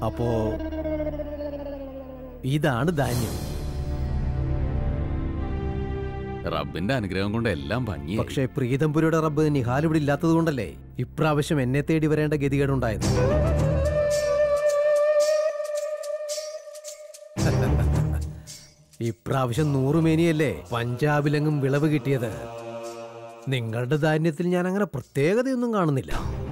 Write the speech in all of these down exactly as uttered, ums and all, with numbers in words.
അപ്പോ ഇതാണ് ധാന്യം. റബ്ബിന്റെ അനുഗ്രഹം കൊണ്ട് എല്ലാം ഭംഗി. പക്ഷേ പ്രീതംപുരിയുടെ റബ്ബ് നിഹാൽ ഇവിടെ ഇല്ലാത്തത് കൊണ്ടല്ലേ ഇപ്രാവശ്യം എന്നെ തേടി വരേണ്ട ഗതികേടുണ്ടായത്. ഇപ്രാവശ്യം നൂറുമേനിയല്ലേ പഞ്ചാബിലെങ്ങും വിളവ് കിട്ടിയത്. നിങ്ങളുടെ ധാന്യത്തിൽ ഞാൻ അങ്ങനെ പ്രത്യേകതയൊന്നും കാണുന്നില്ല.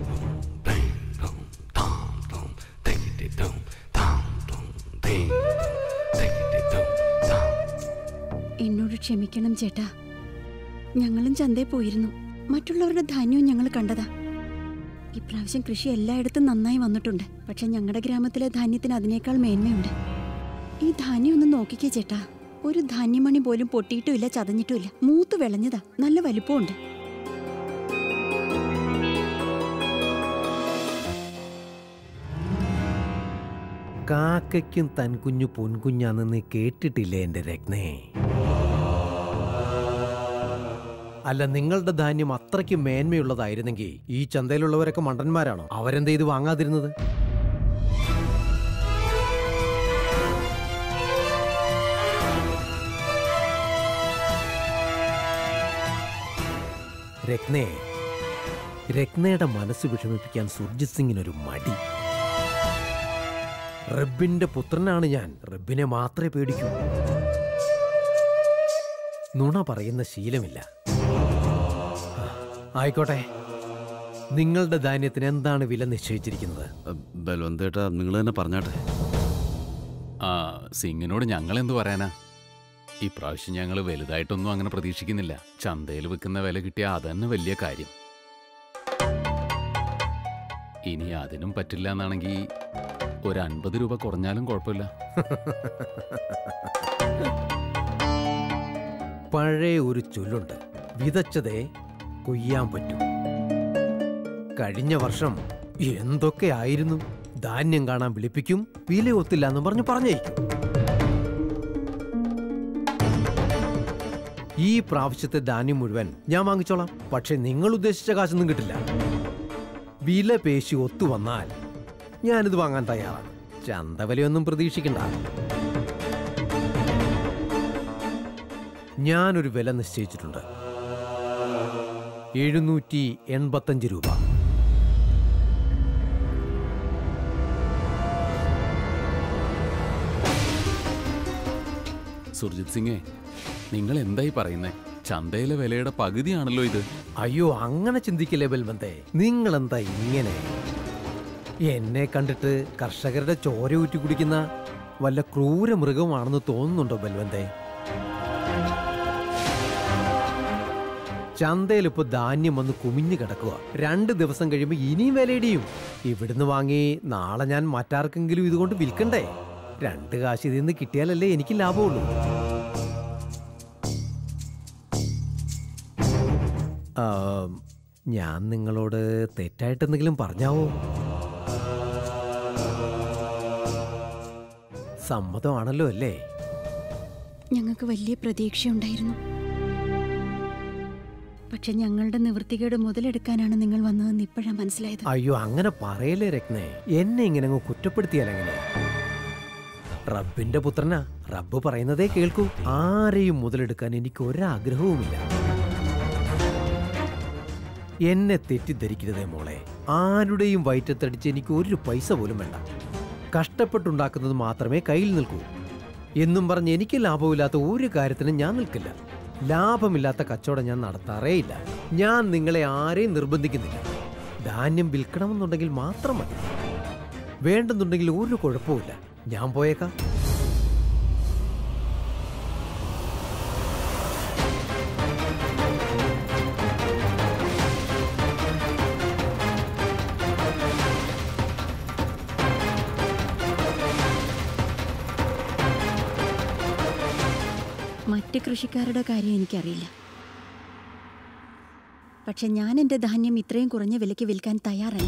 എന്നോട് ക്ഷമിക്കണം ചേട്ടാ, ഞങ്ങളും ചന്തയിൽ പോയിരുന്നു. മറ്റുള്ളവരുടെ ധാന്യവും ഞങ്ങൾ കണ്ടതാ. ഇപ്രാവശ്യം കൃഷി എല്ലായിടത്തും നന്നായി വന്നിട്ടുണ്ട്. പക്ഷെ ഞങ്ങളുടെ ഗ്രാമത്തിലെ ധാന്യത്തിന് അതിനേക്കാൾ മേന്മയുണ്ട്. ഈ ധാന്യം ഒന്ന് നോക്കിക്കേ ചേട്ടാ, ഒരു ധാന്യമണി പോലും പൊട്ടിയിട്ടുമില്ല, ചതഞ്ഞിട്ടുമില്ല. മൂത്ത് വിളഞ്ഞതാ, നല്ല വലിപ്പമുണ്ട്. കാക്കയ്ക്കും തൻകുഞ്ഞു പൊൻകുഞ്ഞാന്ന് കേട്ടിട്ടില്ലേ എന്റെ രത്നേ? അല്ല, നിങ്ങളുടെ ധാന്യം അത്രയ്ക്ക് മേന്മയുള്ളതായിരുന്നെങ്കിൽ ഈ ചന്തയിലുള്ളവരൊക്കെ മണ്ടന്മാരാണോ? അവരെന്താ ഇത് വാങ്ങാതിരുന്നത്? രത്നേ, രത്നയുടെ മനസ്സ് വിഷമിപ്പിക്കാൻ സുർജിത് സിംഗിനൊരു മടി. റബ്ബിന്റെ പുത്രനാണ് ഞാൻ. റബ്ബിനെ മാത്രമേ പേടിക്കൂ. നുണ പറയുന്ന ശീലമില്ല. ആയിക്കോട്ടെ, നിങ്ങളുടെ ധാന്യത്തിന് എന്താണ് വില നിശ്ചയിച്ചിരിക്കുന്നത്? ബൽവന്തേട്ടാ, നിങ്ങൾ തന്നെ പറഞ്ഞാട്ടെ. ആ സിംഗിനോട് ഞങ്ങൾ എന്തു പറയാനാ? ഈ പ്രാവശ്യം ഞങ്ങൾ വലുതായിട്ടൊന്നും അങ്ങനെ പ്രതീക്ഷിക്കുന്നില്ല. ചന്തയിൽ വിൽക്കുന്ന വില കിട്ടിയാൽ അതന്നെ വലിയ കാര്യം. ഇനി അതിനും പറ്റില്ല എന്നാണെങ്കിൽ ഒരു അൻപത് രൂപ കുറഞ്ഞാലും കുഴപ്പമില്ല. പഴയ ഒരു ചൊല്ലുണ്ട്, വിതച്ചതേ കൊയ്യാൻ പറ്റും. കഴിഞ്ഞ വർഷം എന്തൊക്കെയായിരുന്നു. ധാന്യം കാണാൻ വിളിപ്പിക്കും, വില ഒത്തില്ല എന്ന് പറഞ്ഞ് പറഞ്ഞേക്കും. ഈ പ്രാവശ്യത്തെ ധാന്യം മുഴുവൻ ഞാൻ വാങ്ങിച്ചോളാം. പക്ഷെ നിങ്ങൾ ഉദ്ദേശിച്ച കാശൊന്നും കിട്ടില്ല. വില പേശി ഒത്തു വന്നാൽ ഞാനിത് വാങ്ങാൻ തയ്യാറാണ്. ചന്തവിലയൊന്നും പ്രതീക്ഷിക്കണ്ട. ഞാനൊരു വില നിശ്ചയിച്ചിട്ടുണ്ട്. എഴുന്നൂറ്റി എൺപത്തഞ്ച് രൂപ. സുർജിത് സിംഗേ, നിങ്ങൾ എന്തായി പറയുന്നേ? ചന്തയിലെ വിലയുടെ പകുതിയാണല്ലോ ഇത്. അയ്യോ, അങ്ങനെ ചിന്തിക്കില്ലേ ബൽവന്തേ. നിങ്ങൾ എന്താ ഇങ്ങനെ? എന്നെ കണ്ടിട്ട് കർഷകരുടെ ചോര ഊറ്റി കുടിക്കുന്ന വല്ല ക്രൂര മൃഗമാണെന്ന് തോന്നുന്നുണ്ടോ ബൽവന്തേ? ചന്തയിൽ ഇപ്പൊ ധാന്യം വന്ന് കുമിഞ്ഞു കിടക്കുക. രണ്ട് ദിവസം കഴിയുമ്പോൾ ഇനിയും വിലയിടിയും. ഇവിടുന്ന് വാങ്ങി നാളെ ഞാൻ മറ്റാർക്കെങ്കിലും ഇതുകൊണ്ട് വിൽക്കണ്ടേ? രണ്ട് കാശ് ഇതിൽ നിന്ന് കിട്ടിയാലല്ലേ എനിക്ക് ലാഭമുള്ളൂ. ഞാൻ നിങ്ങളോട് തെറ്റായിട്ടെന്തെങ്കിലും പറഞ്ഞാവോ? സമ്മതമാണല്ലോ അല്ലേ? ഞങ്ങൾക്ക് വലിയ പ്രതീക്ഷയുണ്ടായിരുന്നു. പക്ഷെ ഞങ്ങളുടെ നിവൃത്തികേട് മുതലെടുക്കാനാണ് നിങ്ങൾ വന്നതെന്ന് ഇപ്പോഴാണ് മനസ്സിലായത്. അയ്യോ, അങ്ങനെ പറയലേ രത്നേ. എന്നെ ഇങ്ങനെ അങ്ങ് കുറ്റപ്പെടുത്തിയാലെങ്ങനെ? റബ്ബിന്റെ പുത്രനാ. റബ്ബ് പറയുന്നതേ കേൾക്കൂ. ആരെയും മുതലെടുക്കാൻ എനിക്ക് ഒരാഗ്രഹവുമില്ല. എന്നെ തെറ്റിദ്ധരിക്കരുതേ മോളെ. ആരുടെയും വയറ്റത്തടിച്ച് എനിക്ക് ഒരു പൈസ പോലും വേണ്ട. കഷ്ടപ്പെട്ടുണ്ടാക്കുന്നത് മാത്രമേ കയ്യിൽ നിൽക്കൂ എന്നും പറഞ്ഞ് എനിക്ക് ലാഭമില്ലാത്ത ഒരു കാര്യത്തിനും ഞാൻ നിൽക്കില്ല. ലാഭമില്ലാത്ത കച്ചവടം ഞാൻ നടത്താറേയില്ല. ഞാൻ നിങ്ങളെ ആരെയും നിർബന്ധിക്കുന്നില്ല. ധാന്യം വിൽക്കണമെന്നുണ്ടെങ്കിൽ മാത്രം മതി. വേണ്ടെന്നുണ്ടെങ്കിൽ ഒരു കുഴപ്പമില്ല. ഞാൻ പോയേക്കാം. മറ്റ് കൃഷിക്കാരുടെ കാര്യം എനിക്കറിയില്ല. പക്ഷെ ഞാൻ എൻ്റെ ധാന്യം ഇത്രയും കുറഞ്ഞ വിലയ്ക്ക് വിൽക്കാൻ തയ്യാറല്ല.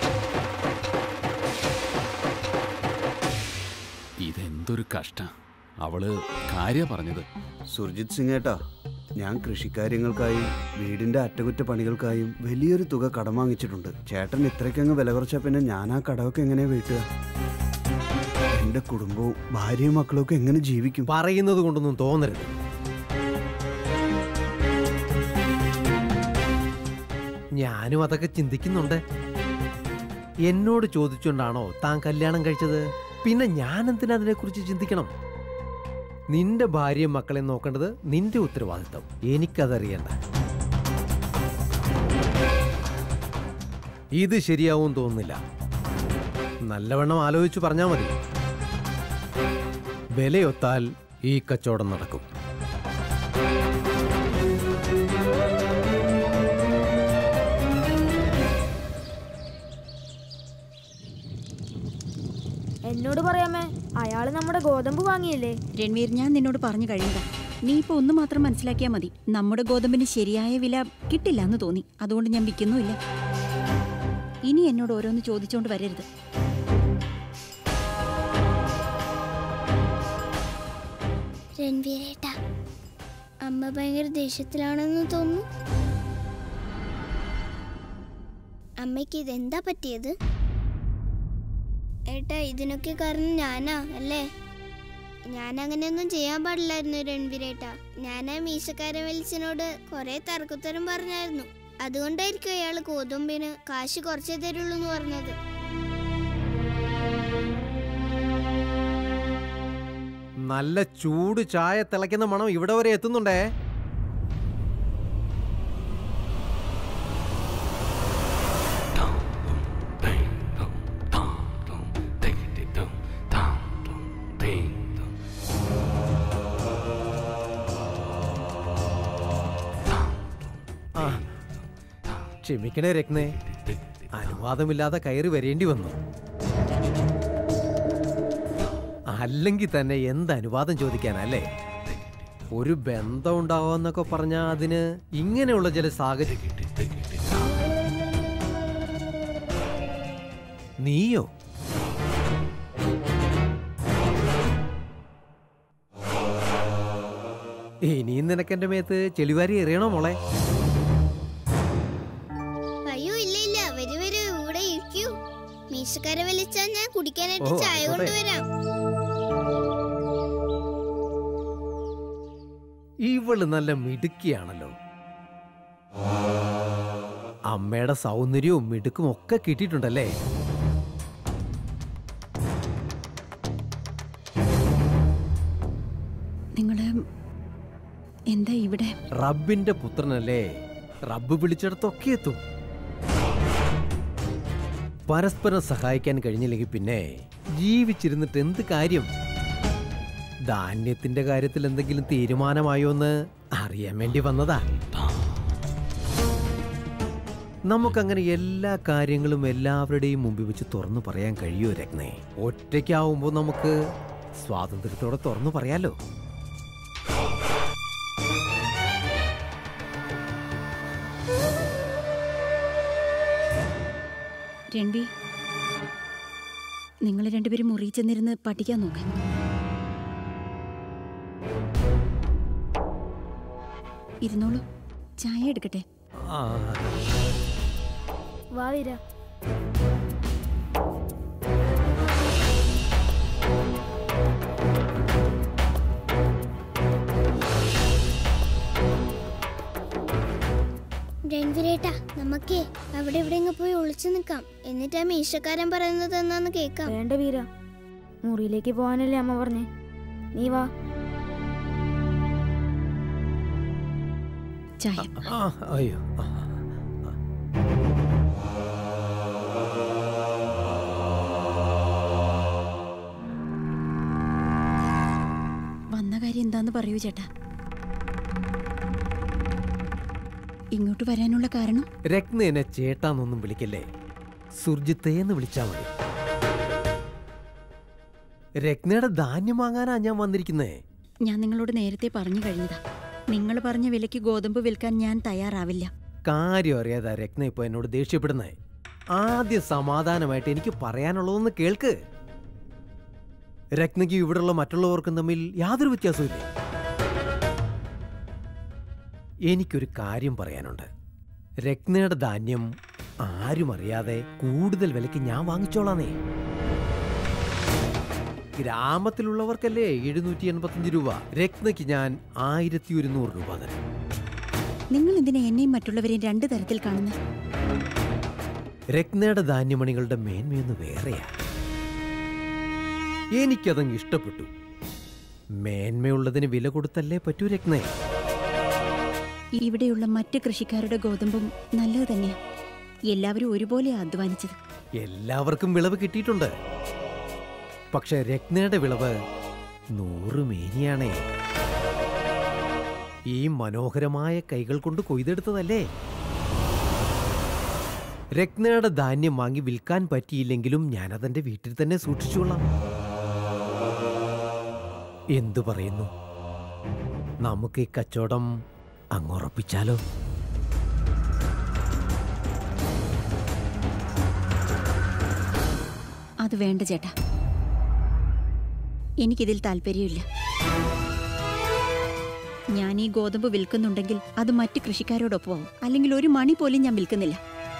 ഇതെന്തൊരു കഷ്ടം. അവള് കാര്യ പറഞ്ഞത്. സുർജിത് സിംഗ് ഏട്ടാ, ഞാൻ കൃഷിക്കാര്യങ്ങൾക്കായി വീടിന്റെ അറ്റകുറ്റപ്പണികൾക്കായും വലിയൊരു തുക കടം വാങ്ങിച്ചിട്ടുണ്ട്. ചേട്ടൻ ഇത്രയ്ക്കങ്ങ് വില കുറച്ചാൽ പിന്നെ ഞാൻ ആ കടമൊക്കെ എങ്ങനെയാ വീട്ടുക? എന്റെ കുടുംബവും ഭാര്യയും മക്കളും ഒക്കെ എങ്ങനെ ജീവിക്കും? പറയുന്നത് കൊണ്ടൊന്നും തോന്നരുത്. ഞാനും അതൊക്കെ ചിന്തിക്കുന്നുണ്ട്. എന്നോട് ചോദിച്ചുകൊണ്ടാണോ താൻ കല്യാണം കഴിച്ചത്? പിന്നെ ഞാൻ എന്തിനാ അതിനെക്കുറിച്ച് ചിന്തിക്കണം? നിന്റെ ഭാര്യയും മക്കളെ നോക്കേണ്ടത് നിന്റെ ഉത്തരവാദിത്തം. എനിക്കതറിയണ്ട. ഇത് ശരിയാവും തോന്നുന്നില്ല. നല്ലവണ്ണം ആലോചിച്ചു പറഞ്ഞാൽ മതി. വിലയൊത്താൽ ഈ കച്ചവടം നടക്കും. എന്നോട് പറയാമേ, അയാള് നമ്മുടെ ഗോതമ്പ് വാങ്ങിയില്ലേ? രൺവീർ, ഞാൻ നിന്നോട് പറഞ്ഞു കഴിഞ്ഞതാ. നീ ഇപ്പൊ ഒന്ന് മാത്രം മനസ്സിലാക്കിയാൽ മതി. നമ്മുടെ ഗോതമ്പിന് ശരിയായ വില കിട്ടില്ല എന്ന് തോന്നി, അതുകൊണ്ട് ഞാൻ വിൽക്കുന്നുമില്ല. ഇനി എന്നോട് ഓരോന്ന് ചോദിച്ചോണ്ട് വരരുത്. രൺവീരേട്ടാ, അമ്മ ഭയങ്കര ദേഷ്യത്തിലാണെന്ന് തോന്നുന്നു. അമ്മയ്ക്ക് ഇതെന്താ പറ്റിയത്? ഏട്ടാ, ഇതിനൊക്കെ കാരണം ഞാനാ അല്ലേ? ഞാൻ അങ്ങനെയൊന്നും ചെയ്യാൻ പാടില്ലായിരുന്നു രൺവീരേട്ടാ. ഞാൻ ആ മീശക്കാരൻ വലിച്ചനോട് കുറെ തർക്കുത്തരം പറഞ്ഞായിരുന്നു. അതുകൊണ്ടായിരിക്കും അയാൾ ഗോതമ്പിന് കാശ് കുറച്ചേ തരുള്ളൂ എന്ന് പറഞ്ഞത്. നല്ല ചൂട് ചായ തിളയ്ക്കുന്ന മണം ഇവിടെ വരെ എത്തുന്നുണ്ടേ. ക്ഷമിക്കണേ രത്നേ, അനുവാദമില്ലാതെ കയറി വരേണ്ടി വന്നു. അല്ലെങ്കിൽ തന്നെ എന്ത് അനുവാദം ചോദിക്കാനല്ലേ? ഒരു ബന്ധം ഉണ്ടാവാന്നൊക്കെ പറഞ്ഞാൽ അതിന് ഇങ്ങനെയുള്ള ചില സാഹചര്യം. നീയോ? ഇനിയും നിനക്കെന്റെ മേത്ത് ചെളിവാരി എറിയണോ മോളെ? മീശക്കാരെ വലിച്ചാൽ ഞാൻ കുടിക്കാനായിട്ട് ചായ കൊണ്ടുവരാം. ഇവള് നല്ല മിടുക്കിയാണല്ലോ. അമ്മയുടെ സൗന്ദര്യവും മിടുക്കും ഒക്കെ കിട്ടിയിട്ടുണ്ടല്ലേ? നിങ്ങള് എന്താ ഇവിടെ? റബ്ബിന്റെ പുത്രനല്ലേ, റബ്ബ് വിളിച്ചിടത്തൊക്കെ എത്തും. പരസ്പരം സഹായിക്കാൻ കഴിഞ്ഞില്ലെങ്കിൽ പിന്നെ ജീവിച്ചിരുന്നിട്ട് എന്ത് കാര്യം? ധാന്യത്തിന്റെ കാര്യത്തിൽ എന്തെങ്കിലും തീരുമാനമായോ എന്ന് അറിയാൻ വേണ്ടി വന്നതാ. നമുക്കങ്ങനെ എല്ലാ കാര്യങ്ങളും എല്ലാവരുടെയും മുമ്പിൽ വെച്ച് തുറന്നു പറയാൻ കഴിയുമോ രത്നേ? ഒറ്റയ്ക്കാവുമ്പോ നമുക്ക് സ്വാതന്ത്ര്യത്തോടെ തുറന്നു പറയാലോ. രൺവി, നിങ്ങൾ രണ്ടുപേരും മുറി ചെന്നിരുന്ന് പഠിക്കാൻ നോക്കാൻ. ഇരുന്നോളൂ, ചായ എടുക്കട്ടെ. വാ വീര. രൺവീരേട്ടാ, നമുക്കേ അവിടെ എവിടെ പോയി ഒളിച്ചു നിൽക്കാം. എന്നിട്ട് ആ മീശക്കാരൻ പറയുന്നത് എന്നാന്ന് കേൾക്കാം. വേണ്ട വീര, മുറിയിലേക്ക് പോകാനല്ലേ അമ്മ പറഞ്ഞേ. നീ വാ. ചായ. അയ്യോ, വന്ന കാര്യം എന്താന്ന് പറയൂ ചേട്ടാ. ഇങ്ങോട്ട് വരാനുള്ള കാരണം? രത്ന എന്നെ ചേട്ടാന്നൊന്നും വിളിക്കല്ലേ, സുർജിത്തേന്ന് വിളിച്ചാ മതി. രത്നയുടെ ധാന്യം വാങ്ങാനാ ഞാൻ വന്നിരിക്കുന്നേ. ഞാൻ നിങ്ങളോട് നേരത്തെ പറഞ്ഞു കഴിഞ്ഞതാ, നിങ്ങൾ പറഞ്ഞ വിലയ്ക്ക് ഗോതമ്പ് വിൽക്കാൻ ഞാൻ തയ്യാറാവില്ല. കാര്യം അറിയാതാ രത്ന ഇപ്പൊ എന്നോട് ദേഷ്യപ്പെടുന്നേ. ആദ്യം സമാധാനമായിട്ട് എനിക്ക് പറയാനുള്ളതൊന്ന് കേൾക്ക്. രത്നയ്ക്ക് ഇവിടെയുള്ള മറ്റുള്ളവർക്കും തമ്മിൽ യാതൊരു വ്യത്യാസമില്ല. എനിക്കൊരു കാര്യം പറയാനുണ്ട്. രത്നയുടെ ധാന്യം ആരും അറിയാതെ കൂടുതൽ വിലയ്ക്ക് ഞാൻ വാങ്ങിച്ചോളാന്നേ. ഗ്രാമത്തിലുള്ളവർക്കല്ലേ എഴുന്നൂറ്റി എൺപത്തഞ്ച് രൂപ, രത്നയ്ക്ക് ഞാൻ ആയിരത്തി ഒരുന്നൂറ് രൂപ തരാം. നിങ്ങൾ എന്തിനാ എന്നെയും മറ്റുള്ളവരെയും രണ്ടു തരത്തിൽ കാണുന്നത്? രത്നയുടെ ധാന്യമണികളുടെ മേന്മയൊന്ന് വേറെയാ. എനിക്കതങ്ങ് ഇഷ്ടപ്പെട്ടു. മേന്മയുള്ളതിന് വില കൊടുത്തല്ലേ പറ്റൂ രത്നേ. ഇവിടെയുള്ള മറ്റ് കൃഷിക്കാരുടെ ഗോതമ്പും നല്ലത് തന്നെയാ. എല്ലാവരും ഒരുപോലെ അധ്വാനിച്ചത്. എല്ലാവർക്കും വിളവ് കിട്ടിയിട്ടുണ്ട്. പക്ഷെ രത്നയുടെ വിളവ് നൂറ് മേനിയാണേ. ഈ മനോഹരമായ കൈകൾ കൊണ്ട് കൊയ്തെടുത്തതല്ലേ. രത്നയുടെ ധാന്യം വാങ്ങി വിൽക്കാൻ പറ്റിയില്ലെങ്കിലും ഞാനതെന്റെ വീട്ടിൽ തന്നെ സൂക്ഷിച്ചുകൊള്ളാം. എന്തു പറയുന്നു? നമുക്ക് ഈ കച്ചവടം അങ്ങുറപ്പിച്ചാലോ? അത് വേണ്ട ചേട്ടാ, എനിക്കിതിൽ താല്പര്യമില്ല. ഞാൻ ഈ ഗോതമ്പ് വിൽക്കുന്നുണ്ടെങ്കിൽ അത് മറ്റ് കൃഷിക്കാരോടൊപ്പമാവും, അല്ലെങ്കിൽ ഒരു മണി പോലും ഞാൻ വിൽക്കുന്നില്ല.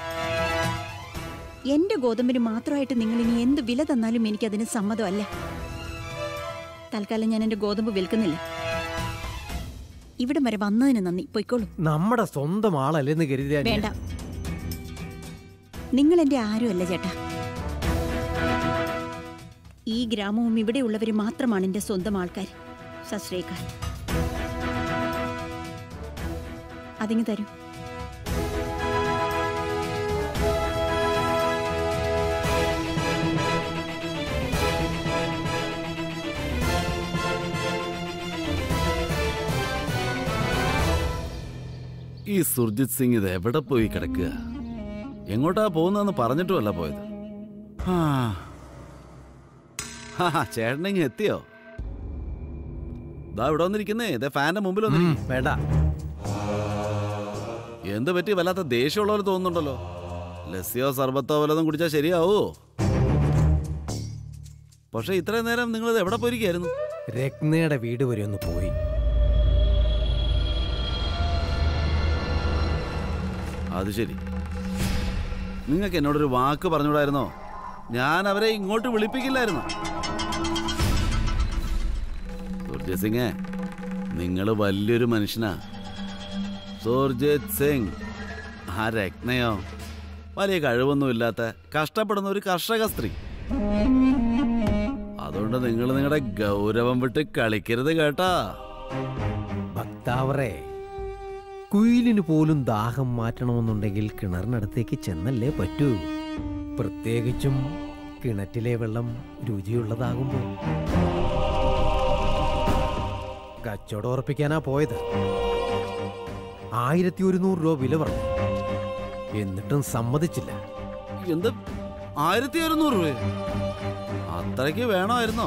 എന്റെ ഗോതമ്പിന് മാത്രമായിട്ട് നിങ്ങൾ ഇനി എന്ത് വില തന്നാലും എനിക്കതിന് സമ്മതമല്ല. തൽക്കാലം ഞാൻ എന്റെ ഗോതമ്പ് വിൽക്കുന്നില്ല. ഇവിടെ വരെ വന്നതിന് നന്ദി, പൊയ്ക്കോളൂ. നമ്മുടെ സ്വന്തം ആളല്ലെന്ന് കരുതിയാ വേണ്ട, നിങ്ങൾ എന്റെ ആരുമല്ല ചേട്ടാ. ഈ ഗ്രാമവും ഇവിടെയുള്ളവർ മാത്രമാണ് എന്റെ സ്വന്തം ആൾക്കാർ. സശ്രീകാൽ, അതിങ്ങ് തരൂ. ഈ സുർജിത് സിംഗ് ഇത് എവിടെ പോയി കിടക്കുക? എങ്ങോട്ടാ പോകുന്നതെന്ന് പറഞ്ഞിട്ടുമല്ല പോയത്. ചേട്ടനെങ്ങ എത്തിയോ? ദാ ഇവിടെ വന്നിരിക്കുന്നേ, ഇതേ ഫാന്റെ മുമ്പിൽ വന്നിരിക്കും. വേണ്ട. എന്ത് പറ്റി? വല്ലാത്ത ദേഷ്യമുള്ള പോലെ തോന്നുന്നുണ്ടല്ലോ. ലസ്സിയോ സർബത്തോ വല്ലതും കുടിച്ചാൽ ശരിയാവോ? പക്ഷെ ഇത്രയും നേരം നിങ്ങളിത് എവിടെ പോയിരിക്കായിരുന്നു? രത്നയുടെ വീട് വരെ ഒന്ന് പോയി. അത് ശരി. നിങ്ങൾക്ക് എന്നോടൊരു വാക്ക് പറഞ്ഞുകൂടായിരുന്നോ? ഞാൻ അവരെ ഇങ്ങോട്ട് വിളിപ്പിക്കില്ലായിരുന്നു. സുർജിത് സിംഗ്, നിങ്ങൾ വലിയൊരു മനുഷ്യനാ. സുർജിത് സിംഗ്. ആ രത്നയോ വലിയ കഴിവൊന്നുമില്ലാത്ത കഷ്ടപ്പെടുന്ന ഒരു കർഷക സ്ത്രീ. അതുകൊണ്ട് നിങ്ങൾ നിങ്ങളുടെ ഗൗരവം വിട്ട് കളിക്കരുത് കേട്ടാ. ഭക്താവറേ, കുയിലിന് പോലും ദാഹം മാറ്റണമെന്നുണ്ടെങ്കിൽ കിണറിനടുത്തേക്ക് ചെന്നല്ലേ പറ്റൂ. പ്രത്യേകിച്ചും കിണറ്റിലെ വെള്ളം രുചിയുള്ളതാകുമ്പോൾ. കച്ചവടം ഉറപ്പിക്കാനാ പോയത്. ആയിരത്തി ഒരുന്നൂറ് രൂപ വില പറഞ്ഞു. എന്നിട്ടും സമ്മതിച്ചില്ല. എന്ത്? ആയിരത്തി ഒരുന്നൂറ് രൂപ? അത്രയ്ക്ക് വേണമായിരുന്നോ?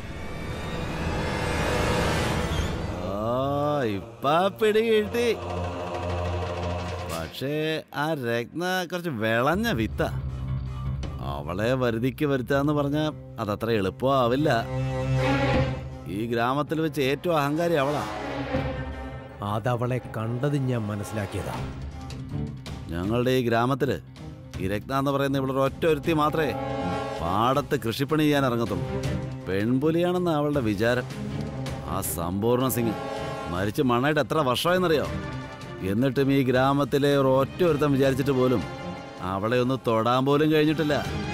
ഇപ്പ പിടി കിട്ടി. പക്ഷേ ആ രത്ന കുറച്ച് വിളഞ്ഞ വിത്ത. അവളെ വരുതിക്ക് വരുത്താന്ന് പറഞ്ഞ അതത്ര എളുപ്പമാവില്ല. ഈ ഗ്രാമത്തിൽ വെച്ച് ഏറ്റവും അഹങ്കാരി അവളാ. അതവളെ കണ്ടത് ഞാൻ മനസ്സിലാക്കിയതാ. ഞങ്ങളുടെ ഈ ഗ്രാമത്തില് ഈ രത്ന എന്ന് പറയുന്ന ഇവിടെ ഒറ്റ ഒരുത്തി മാത്രമേ പാടത്ത് കൃഷിപ്പണി ചെയ്യാൻ ഇറങ്ങത്തുള്ളൂ. പെൺപുലിയാണെന്ന് അവളുടെ വിചാരം. ആ സമ്പൂർണ്ണ സിംഗ് മരിച്ച് മണ്ണായിട്ട് എത്ര വർഷമായെന്നറിയോ? എന്നിട്ടും ഈ ഗ്രാമത്തിലെ ഒറ്റ ഒരുത്തം വിചാരിച്ചിട്ട് പോലും അവളെ ഒന്ന് തൊടാൻ പോലും കഴിഞ്ഞിട്ടില്ല.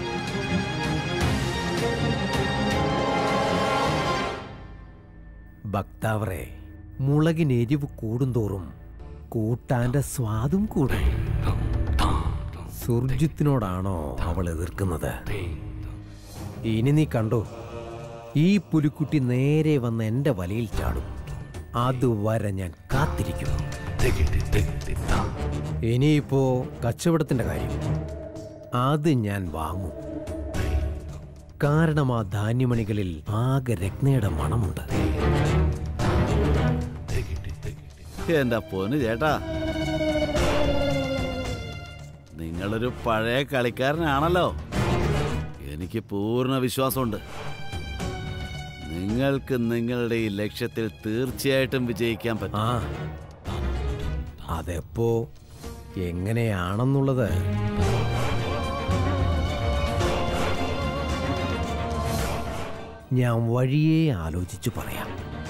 ഭക്താവറെ, മുളകിന് എരിവ് കൂടുന്തോറും കൂട്ടാന്റെ സ്വാദും കൂടും. സുർജിത്തിനോടാണോ അവൾ എതിർക്കുന്നത്? ഇനി നീ കണ്ടോ, ഈ പുലിക്കുട്ടി നേരെ വന്ന് എന്റെ വലയിൽ ചാടും. അതുവരെ ഞാൻ കാത്തിരിക്കും. ഇനിയിപ്പോ കച്ചവടത്തിന്റെ കാര്യം, അത് ഞാൻ വാങ്ങും. കാരണം ആ ധാന്യമണികളിൽ ആകെ രത്നയുടെ മണമുണ്ട്. എന്റെ പൊന്ന് ചേട്ടാ, നിങ്ങളൊരു പഴയ കളിക്കാരനാണല്ലോ. എനിക്ക് പൂർണ്ണ വിശ്വാസമുണ്ട്. നിങ്ങൾക്ക് നിങ്ങളുടെ ഈ ലക്ഷ്യത്തിൽ തീർച്ചയായിട്ടും വിജയിക്കാൻ പറ്റും. ആ അതെപ്പോ എങ്ങനെയാണെന്നുള്ളത് ഞാൻ വഴിയേ ആലോചിച്ചു പറയാം.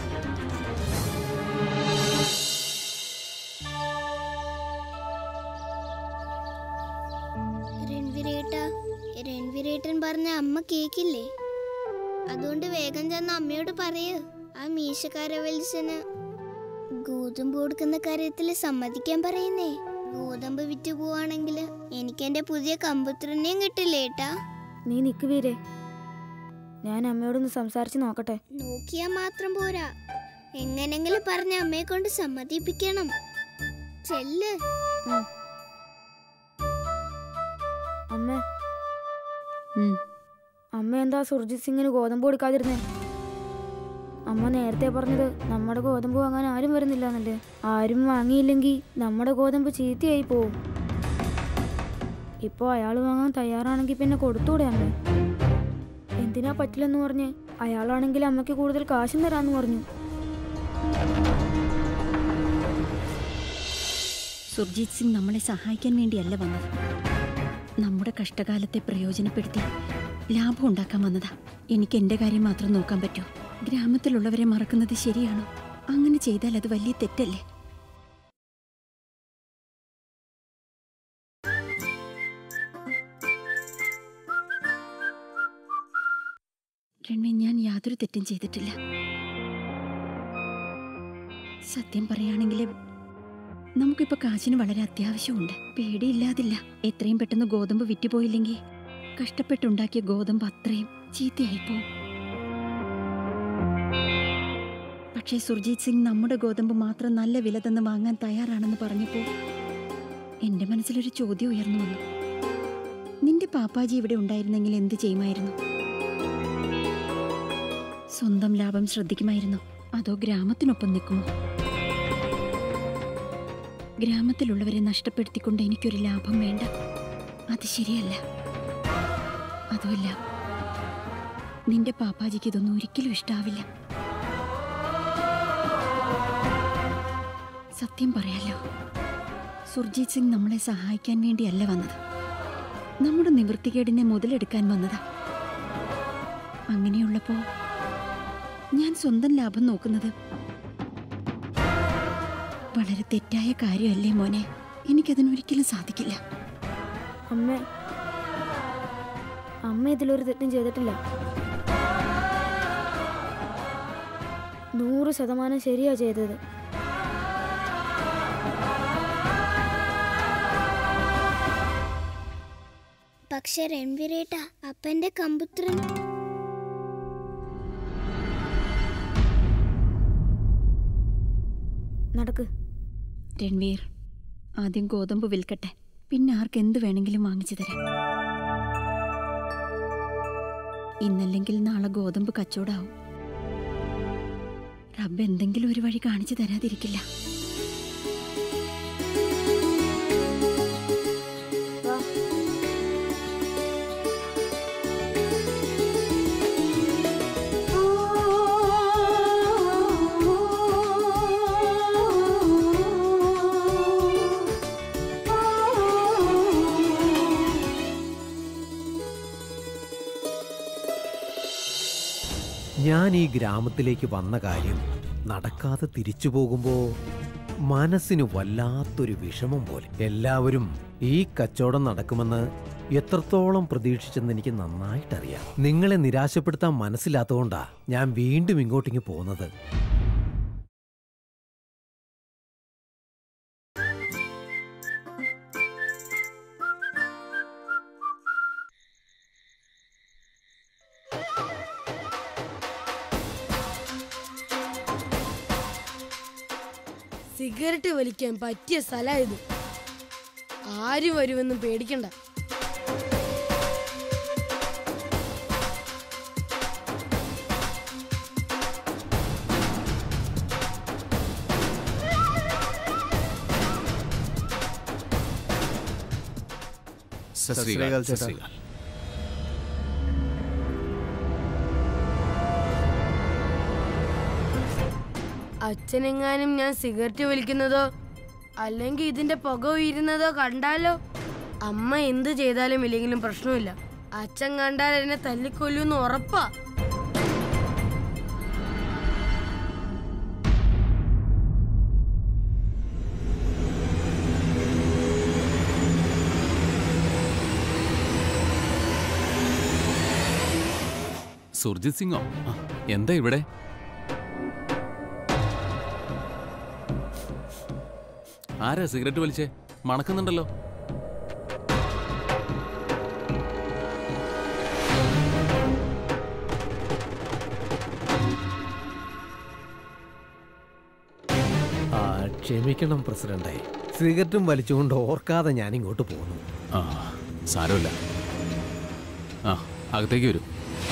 രൺവീരേട്ടാ, രൺവീരേട്ടൻ പറഞ്ഞ അമ്മ കേക്കില്ലേ? അതുകൊണ്ട് വേഗം ചെന്ന് അമ്മയോട് പറയൂ, ആ മീശക്കാരവൽസന് ഗോതമ്പ് കൊടുക്കുന്ന കാര്യത്തിൽ സമ്മതിക്കാൻ പറയുന്നേ. ഗോതമ്പ് വിറ്റ് പോവാണെങ്കിൽ എനിക്ക് എന്റെ പുതിയ കമ്പുത്രനെയും കിട്ടില്ലേ ഏട്ടാ? നീ നിക്ക് വീരേ, ഞാൻ അമ്മയോടൊന്ന് സംസാരിച്ച് നോക്കട്ടെ. നോക്കിയാ മാത്രം പോരാ, എങ്ങനെങ്കിലും പറഞ്ഞ അമ്മയെ കൊണ്ട് സമ്മതിപ്പിക്കണം. ചെല്ല്. അമ്മ ഉം. അമ്മ എന്താ സുർജിത് സിംഗിന് ഗോതമ്പ് കൊടുക്കാതിരുന്നേ? അമ്മ നേരത്തെ പറഞ്ഞത് നമ്മുടെ ഗോതമ്പ് വാങ്ങാൻ ആരും വരുന്നില്ല എന്നല്ലേ? ആരും വാങ്ങിയില്ലെങ്കിൽ നമ്മുടെ ഗോതമ്പ് ചീത്തയായി പോവും. ഇപ്പോൾ അയാൾ വാങ്ങാൻ തയ്യാറാണെങ്കിൽ പിന്നെ കൊടുത്തൂടെ അമ്മ? എന്തിനാ പറ്റില്ലെന്ന് പറഞ്ഞ് അയാളാണെങ്കിൽ അമ്മയ്ക്ക് കൂടുതൽ കാശും തരാന്ന് പറഞ്ഞു. സുർജിത് സിംഗ് നമ്മളെ സഹായിക്കാൻ വേണ്ടിയല്ല വന്നത്. നമ്മുടെ കഷ്ടകാലത്തെ പ്രയോജനപ്പെടുത്തി ലാഭം ഉണ്ടാക്കാൻ വന്നതാ. എനിക്ക് എൻ്റെ കാര്യം മാത്രം നോക്കാൻ പറ്റൂ. ഗ്രാമത്തിലുള്ളവരെ മറക്കുന്നത് ശരിയാണോ? അങ്ങനെ ചെയ്താൽ അത് വലിയ തെറ്റല്ലേ? രൺവി, ഞാൻ യാതൊരു തെറ്റും ചെയ്തിട്ടില്ല. സത്യം പറയുകയാണെങ്കിൽ നമുക്കിപ്പോൾ കാശിന് വളരെ അത്യാവശ്യമുണ്ട്. പേടിയില്ലാതില്ല. എത്രയും പെട്ടെന്ന് ഗോതമ്പ് വിറ്റുപോയില്ലെങ്കിൽ കഷ്ടപ്പെട്ടുണ്ടാക്കിയ ഗോതമ്പ് അത്രയും ചീത്തയായിപ്പോവും. പക്ഷേ സുർജിത് സിംഗ് നമ്മുടെ ഗോതമ്പ് മാത്രം നല്ല വില തന്ന് വാങ്ങാൻ തയ്യാറാണെന്ന് പറഞ്ഞപ്പോൾ എൻ്റെ മനസ്സിലൊരു ചോദ്യം ഉയർന്നു വന്നു. നിന്റെ പാപ്പാജി ഇവിടെ ഉണ്ടായിരുന്നെങ്കിൽ എന്ത് ചെയ്യുമായിരുന്നു? സ്വന്തം ലാഭം ശ്രദ്ധിക്കുമായിരുന്നോ, അതോ ഗ്രാമത്തിനൊപ്പം നിൽക്കുമോ? ഗ്രാമത്തിലുള്ളവരെ നഷ്ടപ്പെടുത്തിക്കൊണ്ട് എനിക്കൊരു ലാഭം വേണ്ട. അത് ശരിയല്ല. അതുമല്ല, നിന്റെ പാപ്പാജിക്ക് ഇതൊന്നും ഒരിക്കലും ഇഷ്ടാവില്ല. സത്യം പറയാലോ, സുർജിത് സിംഗ് നമ്മളെ സഹായിക്കാൻ വേണ്ടിയല്ല വന്നത്. നമ്മുടെ നിവൃത്തികേടിനെ മുതലെടുക്കാൻ വന്നതാ. അങ്ങനെയുള്ളപ്പോ ഞാൻ സ്വന്തം ലാഭം നോക്കുന്നത് വളരെ തെറ്റായ കാര്യമല്ലേ മോനെ? എനിക്കതിനൊരിക്കലും സാധിക്കില്ല. അമ്മ അമ്മ ഇതിലൊരു തെറ്റും ചെയ്തിട്ടില്ല. നൂറ് ശതമാനം ശരിയാ ചെയ്തത്. പക്ഷെ രൺവീരേട്ടാ, അപ്പന്റെ കമ്പുത്രൻ നടക്ക്. രൺവീർ, ആദ്യം ഗോതമ്പ് വിൽക്കട്ടെ, പിന്നെ ആർക്ക് എന്ത് വേണമെങ്കിലും വാങ്ങിച്ചു തരാം. ഇന്നല്ലെങ്കിൽ നാളെ ഗോതമ്പ് കച്ചവടാവും. റബ്ബ് എന്തെങ്കിലും ഒരു വഴി കാണിച്ചു തരാതിരിക്കില്ല. ഞാൻ ഈ ഗ്രാമത്തിലേക്ക് വന്ന കാര്യം നടക്കാതെ തിരിച്ചു പോകുമ്പോൾ മനസ്സിന് വല്ലാത്തൊരു വിഷമം പോലെ. എല്ലാവരും ഈ കച്ചവടം നടക്കുമെന്ന് എത്രത്തോളം പ്രതീക്ഷിച്ചെന്ന് എനിക്ക് നന്നായിട്ടറിയാം. നിങ്ങളെ നിരാശപ്പെടുത്താൻ മനസ്സിലാത്തതുകൊണ്ടാ ഞാൻ വീണ്ടും ഇങ്ങോട്ടിങ്ങ് പോകുന്നത്. സിഗരറ്റ് വലിക്കാൻ പറ്റിയ സ്ഥലമായത്. ആരും വരുമെന്നും പേടിക്കണ്ട. സസ്രീകാൽ ചേട്ടാ. അച്ഛനെങ്ങാനും ഞാൻ സിഗരറ്റ് വലിക്കുന്നതോ അല്ലെങ്കിൽ ഇതിന്റെ പുക ഉയരുന്നതോ കണ്ടാലോ അമ്മ എന്ത് ചെയ്താലും ഇല്ലെങ്കിലും പ്രശ്നമില്ല. അച്ഛൻ കണ്ടാൽ എന്നെ തല്ലിക്കൊല്ലൂന്ന് ഉറപ്പാ. സുർജിത് സിംഗോ? ആ, എന്താ ഇവിടെ? ആരാ സിഗരറ്റ് വലിച്ചേ? മണക്കുന്നുണ്ടല്ലോ. ആ, ക്ഷമിക്കണം പ്രസിഡന്റേ, സിഗരറ്റും വലിച്ചുകൊണ്ട് ഓർക്കാതെ ഞാൻ ഇങ്ങോട്ട് പോകുന്നു. ആ, സാരമില്ല. ആ, അകത്തേക്ക് വരൂ.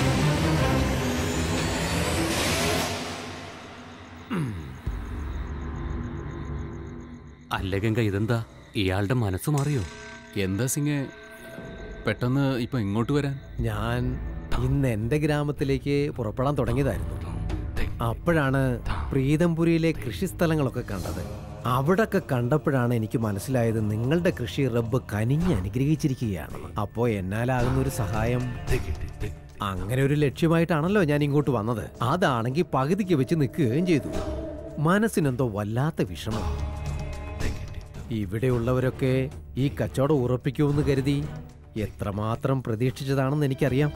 അല്ല ഗംഗ, ഇതെന്താ? ഇയാളുടെ മനസ്സ് മാറിയോ? എന്താ സിംഗെ പെട്ടെന്ന് ഇപ്പൊ ഇങ്ങോട്ട് വരാൻ? ഞാൻ ഇന്ന് എൻ്റെ ഗ്രാമത്തിലേക്ക് പുറപ്പെടാൻ തുടങ്ങിയതായിരുന്നു. അപ്പോഴാണ് പ്രീതംപുരിയിലെ കൃഷിസ്ഥലങ്ങളൊക്കെ കണ്ടത്. അവിടൊക്കെ കണ്ടപ്പോഴാണ് എനിക്ക് മനസ്സിലായത് നിങ്ങളുടെ കൃഷി റബ്ബ് കനിഞ്ഞ് അനുഗ്രഹിച്ചിരിക്കുകയാണ്. അപ്പോൾ എന്നാലാകുന്ന ഒരു സഹായം, അങ്ങനെ ഒരു ലക്ഷ്യമായിട്ടാണല്ലോ ഞാൻ ഇങ്ങോട്ട് വന്നത്. അതാണെങ്കിൽ പകുതിക്ക് വെച്ച് നിൽക്കുകയും ചെയ്തു. മനസ്സിനെന്തോ വല്ലാത്ത വിഷമം. ഇവിടെയുള്ളവരൊക്കെ ഈ കച്ചവടം ഉറപ്പിക്കുമെന്ന് കരുതി എത്രമാത്രം പ്രതീക്ഷിച്ചതാണെന്ന് എനിക്കറിയാം.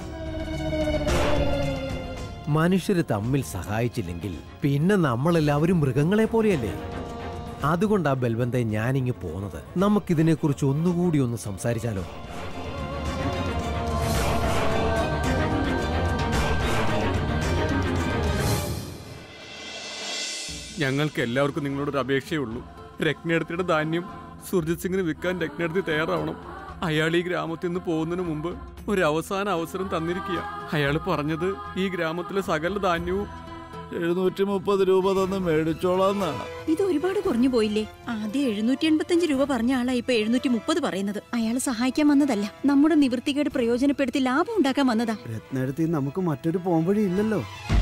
മനുഷ്യര് തമ്മിൽ സഹായിച്ചില്ലെങ്കിൽ പിന്നെ നമ്മളെല്ലാവരും മൃഗങ്ങളെ പോലെയല്ലേ. അതുകൊണ്ടാ ബൽവന്തെ ഞാനിങ്ങ് പോന്നത്. നമുക്കിതിനെക്കുറിച്ച് ഒന്നുകൂടി ഒന്ന് സംസാരിച്ചാലോ? ഞങ്ങൾക്ക് എല്ലാവർക്കും നിങ്ങളോടൊരു അപേക്ഷയേ ഉള്ളൂ. രത്നേടത്തിയുടെ ധാന്യം സുർജിത് സിംഗിന് വിൽക്കാൻ രത്നേടത്തി തയ്യാറാവണം. അയാൾ ഈ ഗ്രാമത്തിൽ നിന്ന് പോകുന്നതിന് മുമ്പ് ഒരു അവസാന അവസരം തന്നിരിക്കുക. അയാൾ പറഞ്ഞത് ഈ ഗ്രാമത്തിലെ സകല ധാന്യവും എഴുന്നൂറ്റി മുപ്പത് രൂപ തന്ന് മേടിച്ചോളാന്നാണ്. ഇത് ഒരുപാട് കുറഞ്ഞു പോയില്ലേ? ആദ്യം എഴുന്നൂറ്റി എൺപത്തഞ്ച് രൂപ പറഞ്ഞ ആളാ ഇപ്പൊ എഴുന്നൂറ്റി മുപ്പത് പറയുന്നത്. അയാൾ സഹായിക്കാൻ വന്നതല്ല, നമ്മുടെ നിവൃത്തികേട് പ്രയോജനപ്പെടുത്തി ലാഭം ഉണ്ടാക്കാൻ വന്നതാ. രത്നേടത്തി നമുക്ക് മറ്റൊരു പോംവഴി ഇല്ലല്ലോ.